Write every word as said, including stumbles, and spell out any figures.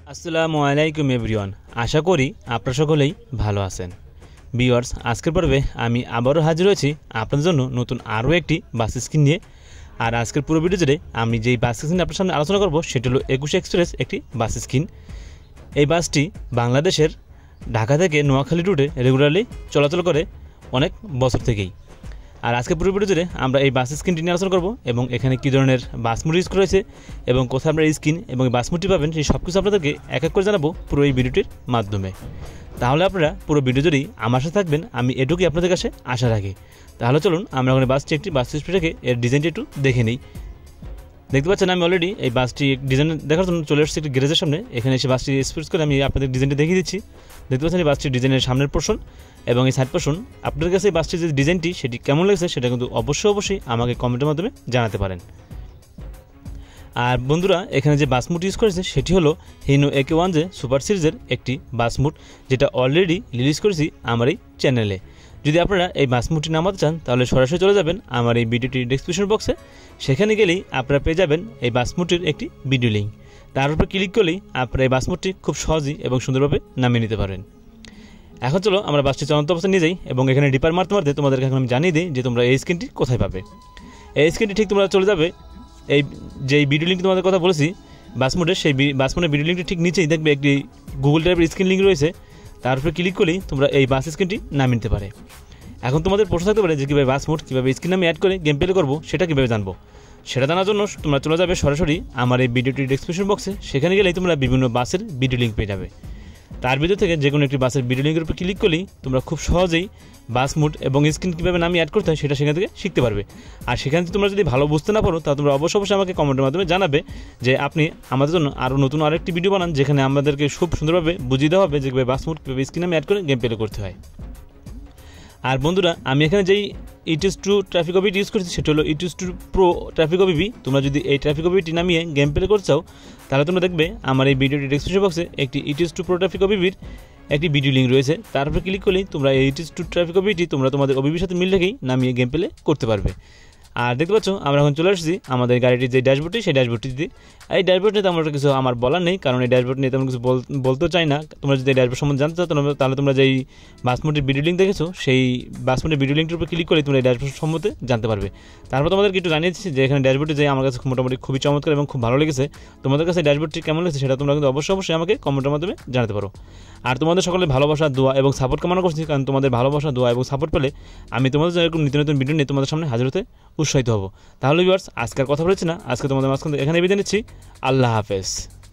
আসসালামু আলাইকুম এভরিওয়ান, আশা করি আপনারা সকলেই ভালো আছেন। ভিউয়ার্স, আজকের পর্বে আমি আবারও হাজির হয়েছি আপনাদের জন্য নতুন আরও একটি বাস স্কিন নিয়ে। আর আজকের পুরো ভিডিও জুড়ে আমি যেই বাস স্কিন আপনার সামনে আলোচনা করব সেটি হলো একুশ এক্সপ্রেস একটি বাস স্কিন। এই বাসটি বাংলাদেশের ঢাকা থেকে নোয়াখালী রুটে রেগুলারলি চলাচল করে অনেক বছর থেকেই। আর আজকে পুরো ভিডিও জুড়ে আমরা এই বাস স্কিনটি নিয়ে আলোচনা করবো এবং এখানে কী ধরনের বাস মোড ইউজ করা হয়েছে এবং কোথায় আমরা এই স্কিন এবং বাস মোডটি পাবেন সেই সব কিছু আপনাদেরকে এক এক করে জানাবো পুরো এই ভিডিওটির মাধ্যমে। তাহলে আপনারা পুরো ভিডিও জুড়েই আমার সাথে থাকবেন, আমি এটুকুই আপনাদের কাছে আশা রাখি। তাহলে চলুন আমরা ওখানে বাসটি একটি বাস স্পিডটাকে এর ডিজাইনটি একটু দেখে নিই। দেখতে পাচ্ছেন আমি অলরেডি এই বাসটি ডিজাইন দেখার জন্য চলে এসেছি একটি গ্যারেজের সামনে। এখানে এসে বাসটি স্পেস করে আমি আপনাদের ডিজাইনটি দেখিয়ে দিচ্ছি। দেখতে পাচ্ছেন এই বাসটির ডিজাইনের সামনের পোর্শন এবং এই সাইড পোর্শন। আপনাদের কাছে এই বাসটির যে ডিজাইনটি সেটি কেমন লাগছে সেটা কিন্তু অবশ্যই অবশ্যই আমাকে কমেন্টের মাধ্যমে জানাতে পারেন। আর বন্ধুরা, এখানে যে বাস মুড ইউজ করেছে সেটি হলো হিনো একে ওয়ান জে সুপার সিরিজের একটি বাস মুড, যেটা অলরেডি রিলিজ করেছি আমার এই চ্যানেলে। যদি আপনারা এই বাস মুডটি নামাতে চান তাহলে সরাসরি চলে যাবেন আমার এই ভিডিওটির ডেসক্রিপশন বক্সে। সেখানে গেলেই আপনারা পেয়ে যাবেন এই বাস মুডটির একটি ভিডিও লিঙ্ক। তার উপরে ক্লিক করলেই আপনারা এই বাস মুডটি খুব সহজেই এবং সুন্দরভাবে নামিয়ে নিতে পারেন। এখন চলো আমরা বাসটি চলন্ত অবস্থায় নিয়ে যাই এবং এখানে ডিপার মারতে মারতে তোমাদেরকে এখন আমি জানিয়ে দিই যে তোমরা এই স্ক্রিনটি কোথায় পাবে। এই স্ক্রিনটি ঠিক তোমরা চলে যাবে এই যে ভিডিও লিঙ্ক তোমাদের কথা বলেছি বাস মোডের, সেই বাস মোডের ভিডিও লিঙ্কটি ঠিক নিচেই দেখবে একটি গুগল ড্রাইভের স্ক্রিন লিঙ্ক রয়েছে। তার উপরে ক্লিক করলেই তোমরা এই বাস স্ক্রিনটি নামিয়ে নিতে পারে। এখন তোমাদের প্রশ্ন থাকতে পারে যে কীভাবে বাস মোড কীভাবে স্ক্রিন আমি অ্যাড করে গেম প্লে করবো, সেটা কীভাবে জানবো। সেটা জানার জন্য তোমরা চলে যাবে সরাসরি আমার এই ভিডিওটির ডেসক্রিপশন বক্সে। সেখানে গেলেই তোমরা বিভিন্ন বাসের ভিডিও লিঙ্ক পেয়ে যাবে। তার ভিতর থেকে যে কোনো একটি বাসের ভিডিও লিঙ্কের উপর ক্লিক করলেই তোমরা খুব সহজেই বাস মোড এবং স্ক্রিন কীভাবে নামিয়ে অ্যাড করতে হয় সেটা সেখান থেকে শিখতে পারবে। আর সেখান থেকে তোমরা যদি ভালো বুঝতে না পারো তাহলে তোমরা অবশ্যই অবশ্যই আমাকে কমেন্টের মাধ্যমে জানাবে যে আপনি আমাদের জন্য আরও নতুন আরেকটি ভিডিও বানান যেখানে আমাদেরকে খুব সুন্দরভাবে বুঝিয়ে দেওয়া হবে যে কীভাবে বাস মোড কীভাবে স্ক্রিন নামিয়ে অ্যাড করে গেম প্লে করতে হয়। আর বন্ধুরা, আমি এখানে যেই E T S two traffic OBT use করছি সেটা হলো E T S two pro traffic OBT. তোমরা যদি এই ট্রাফিক ওবিটি নামিয়ে গেম প্লে করতে চাও তাহলে তোমরা দেখবে আমার এই ভিডিওটি ডেসক্রিপশন বক্সে একটি E T S two pro traffic ওবিটির একটি ভিডিও লিঙ্ক রয়েছে। তারপরে ক্লিক করলেই তোমরা এই E T S two traffic OBT তোমরা তোমাদের ওবিটির সাথে মিল রেখেই নামিয়ে গেম প্লে করতে পারবে। আর দেখতে পাচ্ছ আমরা এখন চলে আসছি আমাদের গাড়িটির যে ড্যাশবোর্ডটি সেই ড্যাশবোর্ডটিতে। এই ড্যাশবোর্ড নিয়ে তেমন কিছু আমার বলার নেই, কারণ এই ড্যাশবোর্ড নিয়ে তেমন কিছু বলতেও চাই না। তোমরা যদি এই ড্যাশবোর্ড সম্বন্ধে জানতে চাও তাহলে তোমরা যেই বাস মোডের ভিডিও লিঙ্ক দেখেছো সেই বাস মোডের ভিডিও লিঙ্কটির উপর ক্লিক করে তোমরা এই ড্যাশবোর্ড সম্বন্ধে জানতে পারবে। তারপর তোমাদেরকে একটু জানিয়ে দিচ্ছি যে এখানে ড্যাশবোর্ডটি যে আমার কাছে মোটামুটি খুবই চমৎকার এবং খুব ভালো লেগেছে। তোমাদের কাছে ড্যাশবোর্ডটি কেমন লেগেছে সেটা তোমরা কিন্তু অবশ্যই অবশ্যই আমাকে কমেন্টের মাধ্যমে জানাতে পারো। আর তোমাদের সকলের ভালোবাসা, দোয়া এবং সাপোর্ট কামনা করছি, কারণ তোমাদের ভালোবাসা, দোয়া এবং সাপোর্ট পেলে আমি তোমাদের জন্য এরকম নিত্য নতুন ভিডিও নিয়ে তোমাদের সামনে হাজির হতে উৎসাহিত হব। তাহলে ভিউয়ার্স, আজকের কথা বলেছি না, আজকে তোমাদের মাঝখান থেকে এখানে বিদায় নিচ্ছি। আল্লাহ হাফেজ।